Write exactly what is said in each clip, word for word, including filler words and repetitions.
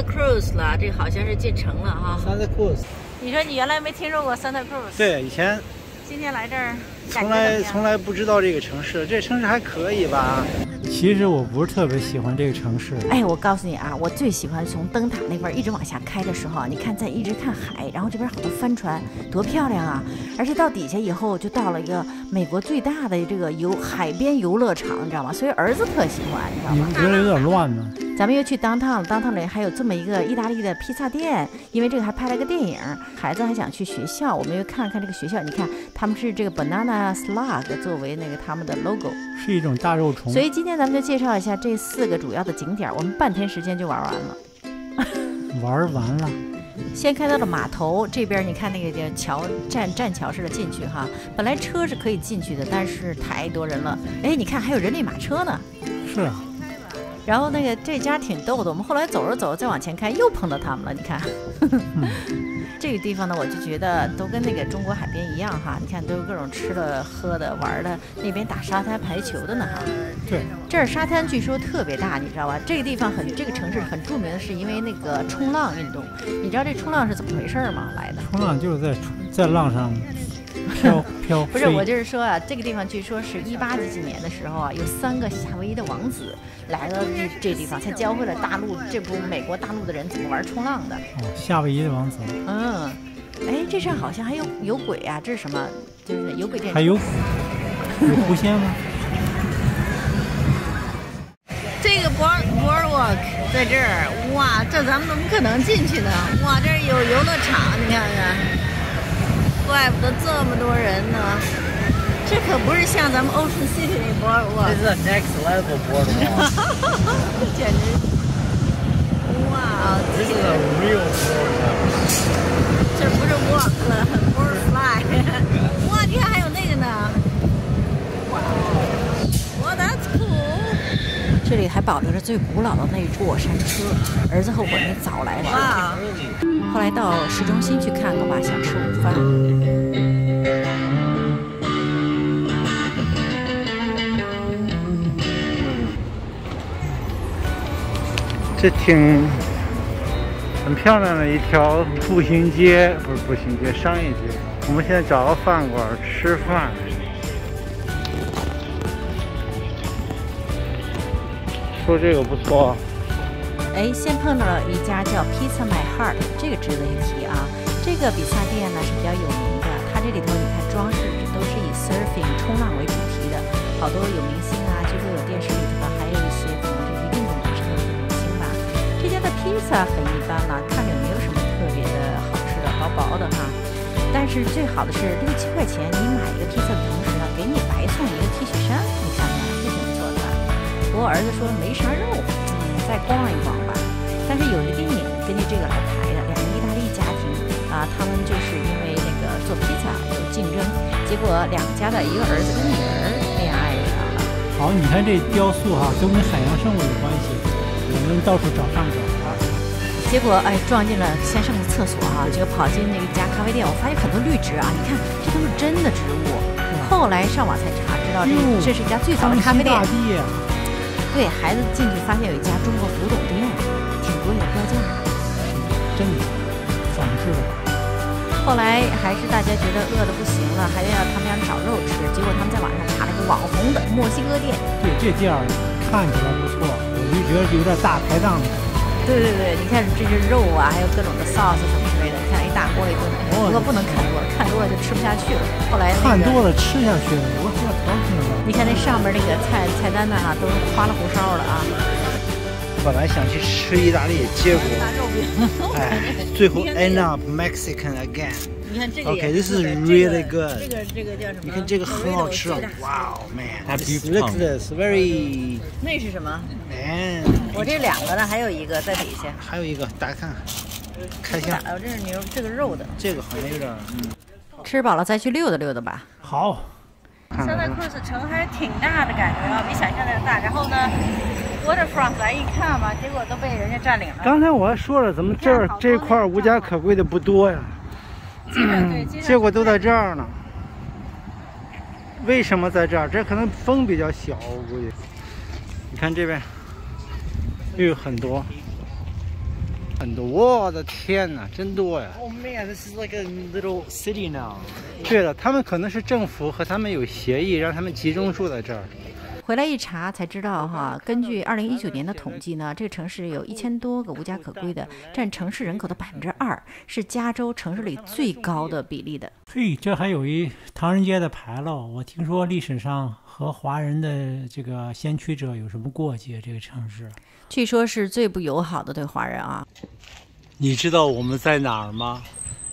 Cruz 了，这好像是进城了哈。 Santa Cruz。 你说你原来没听说过 Santa Cruz？ 对，以前。 今天来这儿， 从来从来不知道这个城市，这城市还可以吧？其实我不是特别喜欢这个城市。 哎，我告诉你啊，我最喜欢从灯塔那边一直往下开的时候，你看在一直看海，然后这边好多帆船，多漂亮啊！而且到底下以后就到了一个美国最大的这个游海边游乐场，你知道吗？所以儿子特喜欢，你知道吗？ 你们觉得有点乱吗？ 咱们又去 downtown， downtown 里还有这么一个意大利的披萨店，因为这个还拍了个电影。孩子还想去学校，我们又看了看这个学校，你看他们是这个 banana slug 作为那个他们的 logo， 是一种大肉虫。 所以今天咱们就介绍一下这四个主要的景点，我们半天时间就玩完了。 玩完了。 先开到了码头这边，你看那个桥栈栈桥似的进去哈，本来车是可以进去的，但是太多人了。哎，你看还有人力马车呢。 是啊。 然后那个这家挺逗的，我们后来走着走着再往前开，又碰到他们了。你看，嗯、这个地方呢，我就觉得都跟那个中国海边一样哈。你看都有各种吃的、喝的、玩的，那边打沙滩排球的呢哈。 对， 这儿沙滩据说特别大，你知道吧？这个地方很，这个城市很著名的是因为那个冲浪运动。你知道这冲浪是怎么回事吗？来的？ 冲浪就是在在浪上。飘飘不是，我就是说啊，这个地方据说是一八几几年的时候啊，有三个夏威夷的王子来到这这地方，才教会了大陆这不美国大陆的人怎么玩冲浪的。 哦，夏威夷的王子。 嗯，哎，这上好像还有有鬼啊，这是什么？就是有鬼电。 还有鬼？有狐仙吗？ 这个 board boardwalk 在这儿，哇，这咱们怎么可能进去呢？哇，这儿有游乐场，你看看。怪不得这么多人呢，这可不是像咱们 Ocean City 那 boardwalk。 这是 next level boardwalk。 这简直，哇！ 这是 real boardwalk。 这不是 walk 了，很 board fly。哇，你看还有那个呢。哇，哇 ，that's cool。这里还保留着最古老的那过山车，儿子和我们早来晚。哇！后来到市中心去看看吧，想吃午饭。 这挺很漂亮的一条步行街，不是步行街，商业街。我们现在找个饭馆吃饭。说这个不错。 哎，先碰到了一家叫 Pizza My Heart， 这个值得一提啊。这个比萨店呢是比较有名的，它这里头你看装饰都是以 surfing 冲浪为主题的，好多有明星啊，据说有电视里头还有一些可能这个运动马上的明星吧。这家的披萨很一般了，看着也没有什么特别的好吃的，薄薄的哈。但是最好的是六七块钱，你买一个披萨的同时呢，给你白送一个 T 恤衫，你看看，这挺不错的吧？不过儿子说没啥肉。再逛一逛吧，但是有一个电影根据这个来拍的，两个意大利家庭啊，他们就是因为那个做披萨有竞争，结果两家的一个儿子跟女儿恋爱上了。 好，你看这雕塑哈、啊，都跟海洋生物有关系，我们到处找上找啊。 结果哎，撞进了先上个厕所啊，结果跑进那一家咖啡店，我发现很多绿植啊，你看这都是真的植物。后来上网才查，知道这这是一家最早的咖啡店。对孩子进去发现有一家中国古董店，挺贵的标价， 真的仿制的。 后来还是大家觉得饿得不行了，还要他们要找肉吃，结果他们在网上查了一个网红的墨西哥店。 对，这店儿看起来不错，我就觉得有点大排档的。 对对对，你看这是肉啊，还有各种的 sauce 什么之类的，看一大锅一顿，不过不能看多了，看多了就吃不下去了。后来、那个、 看多了吃下去了，我要高兴了。 你看那上面那个菜菜单呢哈、啊，都花里胡哨了啊。 本来想去吃意大利，结果哎，最后 end up Mexican again。 你看这个 ，OK， this is really good。 这个这个叫什么？ 你看这个很好吃啊！哇哦 ，man，look this very。 那是什么 ？man， 我这两个呢，还有一个在底下。 还有一个，大家看看，开箱。 我这是牛，这个肉的。 这个好像有点，嗯。 吃饱了再去溜达溜达吧。 好。 Santa Cruz 城还是挺大的感觉啊，比想象的大。然后呢 ，waterfront 来一看吧，结果都被人家占领了。 刚才我还说了，怎么这儿这块无家可归的不多呀？嗯，结果都在这儿呢。为什么在这儿？这可能风比较小，我估计。你看这边又有很多。 很多，我的天哪，真多呀 Oh man, this is like a little city now. 对了，他们可能是政府和他们有协议，让他们集中住在这儿。 回来一查才知道哈，根据二零一九年的统计呢，这个城市有一千多个无家可归的，占城市人口的百分之二，是加州城市里最高的比例的。 嘿，这还有一唐人街的牌楼，我听说历史上和华人的这个先驱者有什么过节？这个城市据说是最不友好的对华人啊。 你知道我们在哪儿吗？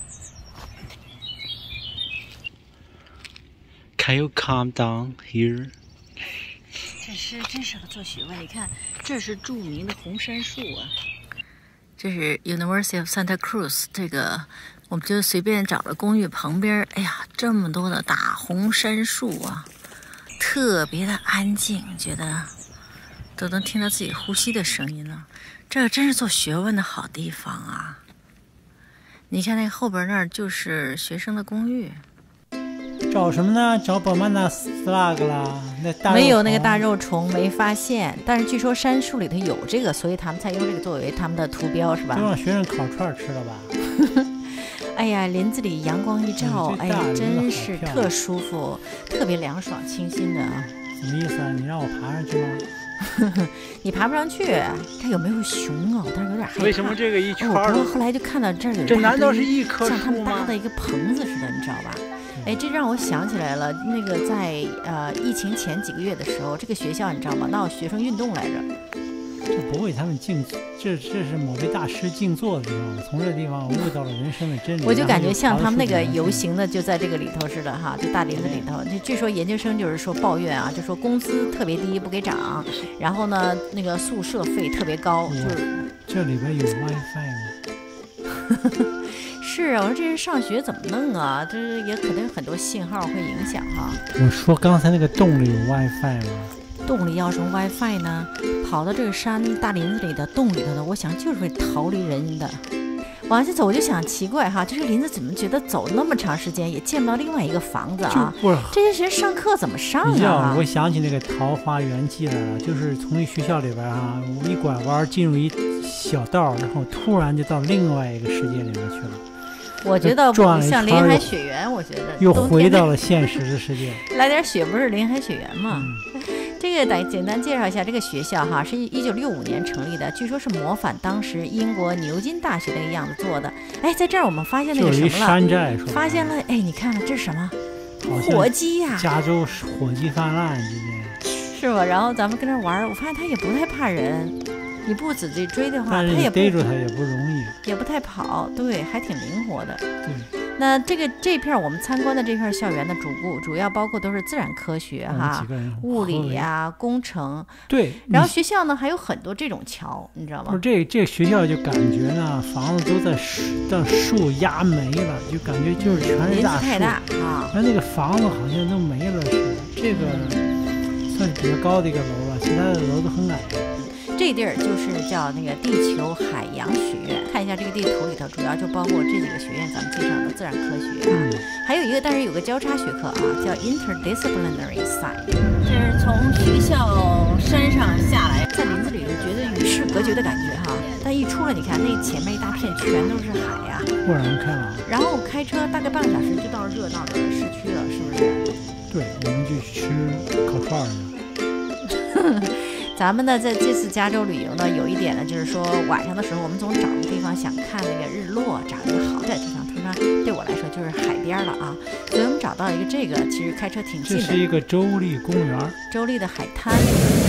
Can you calm down here? 这是真适合做学问，你看，这是著名的红杉树啊。这是 University of Santa Cruz， 这个我们就随便找了公寓旁边，哎呀，这么多的大红杉树啊，特别的安静，觉得都能听到自己呼吸的声音了。这真是做学问的好地方啊！你看那后边那儿就是学生的公寓。 找什么呢？找宝曼纳斯拉格啦，那大没有那个大肉虫没发现，但是据说杉树里头有这个，所以他们才用这个作为他们的图标，是吧？ 就让学生烤串吃了吧。 哎呀，林子里阳光一照， 嗯、 哎呀，真是特舒服，特别凉爽清新的啊。 什么意思啊？你让我爬上去吗？ 你爬不上去，这有没有熊啊？但是有点害怕。 为什么这个一圈？ 哦，不过后来就看到这儿有这难道是一棵树吗？ 像他们搭的一个棚子似的，你知道吧？ 哎，这让我想起来了，那个在呃疫情前几个月的时候，这个学校你知道吗？闹学生运动来着。 这不为他们静，这这是某位大师静坐的地方。从这地方悟到了人生的真理。 我就感觉像他们那个游行的，就在这个里头似的哈，就大林子里头。就据说研究生就是说抱怨啊，就说工资特别低，不给涨，然后呢，那个宿舍费特别高，就是这里边有 WiFi 吗？ 是啊，我说这人上学怎么弄啊？这也可能有很多信号会影响哈。 我说刚才那个洞里有 WiFi 吗？ 洞里要什么 WiFi 呢？跑到这个山大林子里的洞里头呢，我想就是会逃离人的。往下走，我就想奇怪哈，这个林子怎么觉得走那么长时间也见不到另外一个房子啊？这些学生上课怎么上啊？ 你知道，我想起那个《桃花源记》来了，就是从一学校里边啊，我一拐弯进入一小道，然后突然就到另外一个世界里面去了。 我觉得像林海雪原，我觉得又回到了现实的世界。 来点雪不是林海雪原吗？ 嗯、 这个得简单介绍一下，这个学校哈是一九六五年成立的，据说是模仿当时英国牛津大学那个样子做的。哎，在这儿我们发现那个什么了？ 山寨， 发现了，哎，你看了这是什么？火鸡呀、啊！ 加州火鸡泛滥，今天是吧？然后咱们跟这玩，我发现他也不太怕人。 你不仔细追的话， 但是你逮住它也不容易， 也不太跑，对，还挺灵活的。 对， 那这个这片我们参观的这片校园的主部主要包括都是自然科学哈，物理呀、啊、工程。 对， 然后学校呢还有很多这种桥，你知道吗？ 不是这这学校就感觉呢，房子都在树让树压没了，就感觉就是全是大树， 太大啊， 然后那个房子好像都没了似的。这个算是比较高的一个楼了，其他的楼都很矮。 这地儿就是叫那个地球海洋学院，看一下这个地图里头，主要就包括这几个学院，咱们介绍的自然科学啊，嗯、还有一个，但是有个交叉学科啊，叫 interdisciplinary science， 这是从学校山上下来，在林子里就觉得与世隔绝的感觉哈，但一出来，你看那前面一大片全都是海呀、啊， 豁然开朗。 然后开车大概半个小时就到热闹的市区了，是不是？ 对，我们就去吃烤串去了。 咱们呢，在这次加州旅游呢，有一点呢，就是说晚上的时候，我们总找个地方想看那个日落，找一个好点的地方。通常对我来说就是海边了啊，所以我们找到一个这个，其实开车挺近的。 这是一个州立公园， 州立的海滩。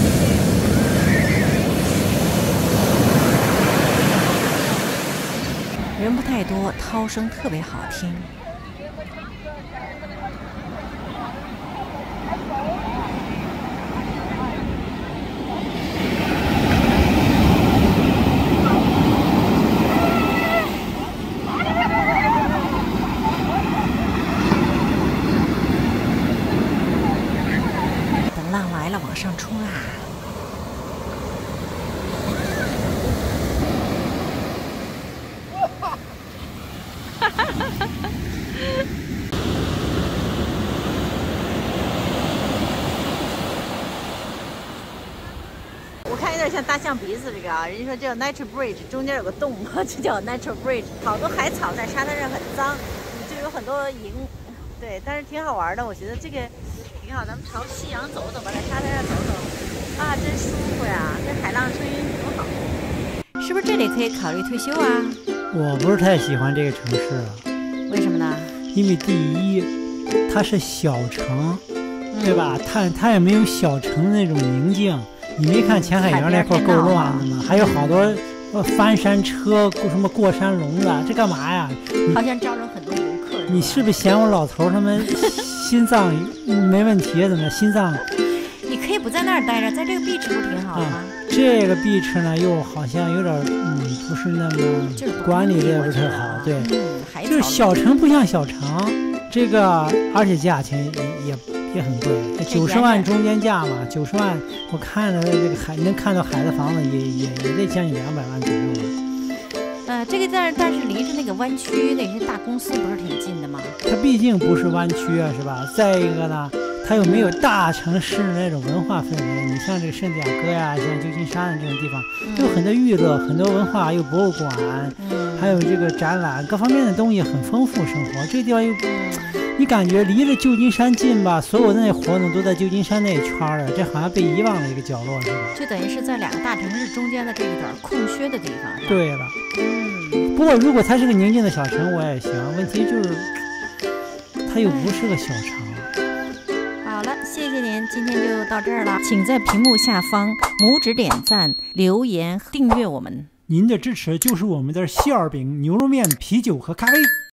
人不太多，涛声特别好听。往上冲啊！哈哈哈哈哈！ 点像大象鼻子这个啊，人家说叫 Natural Bridge， 中间有个洞，就叫 Natural Bridge。好多海草在沙滩上很脏，就有很多蝇，对，但是挺好玩的。我觉得这个挺好，咱们朝夕阳走走吧，在沙滩上走走，啊，真舒服呀！这海浪声音多好。是不是这里可以考虑退休啊？ 我不是太喜欢这个城市啊。 为什么呢？ 因为第一，它是小城，对吧？嗯、它它也没有小城那种宁静。你没看前海园那块够乱的吗？还有好多翻山车、什么过山龙的，这干嘛呀？ 好像招了很多游客。 你是不是嫌我老头他们心脏没问题？怎么心脏？ 你可以不在那儿待着，在这个 beach 不是挺好的吗？ 嗯、这个 beach 呢，又好像有点嗯，不是那么管理的也不太好，对， 嗯、 就是小城不像小城，这个而且价钱也也也很贵，九十万中间价嘛，九十万，我看着这个海能看到海的房子也也也得将近两百万左右了。 呃，这个但但是离着那个湾区那些大公司不是挺近的吗？ 它毕竟不是湾区啊，是吧？再一个呢，它又没有大城市那种文化氛围。你像这个圣地亚哥呀，像旧金山这种地方，都有很多娱乐、很多文化，有博物馆，嗯、还有这个展览，各方面的东西很丰富。生活这个地方又，你感觉离着旧金山近吧？所有的那活动都在旧金山那一圈的，这好像被遗忘了一个角落似的。 就等于是在两个大城市中间的这一点空缺的地方。 对了，嗯，不过如果它是个宁静的小城，我也行。问题就是它又不是个小城。 好了，谢谢您，今天就到这儿了。请在屏幕下方拇指点赞、留言、订阅我们。 您的支持就是我们的馅儿饼、牛肉面、啤酒和咖啡。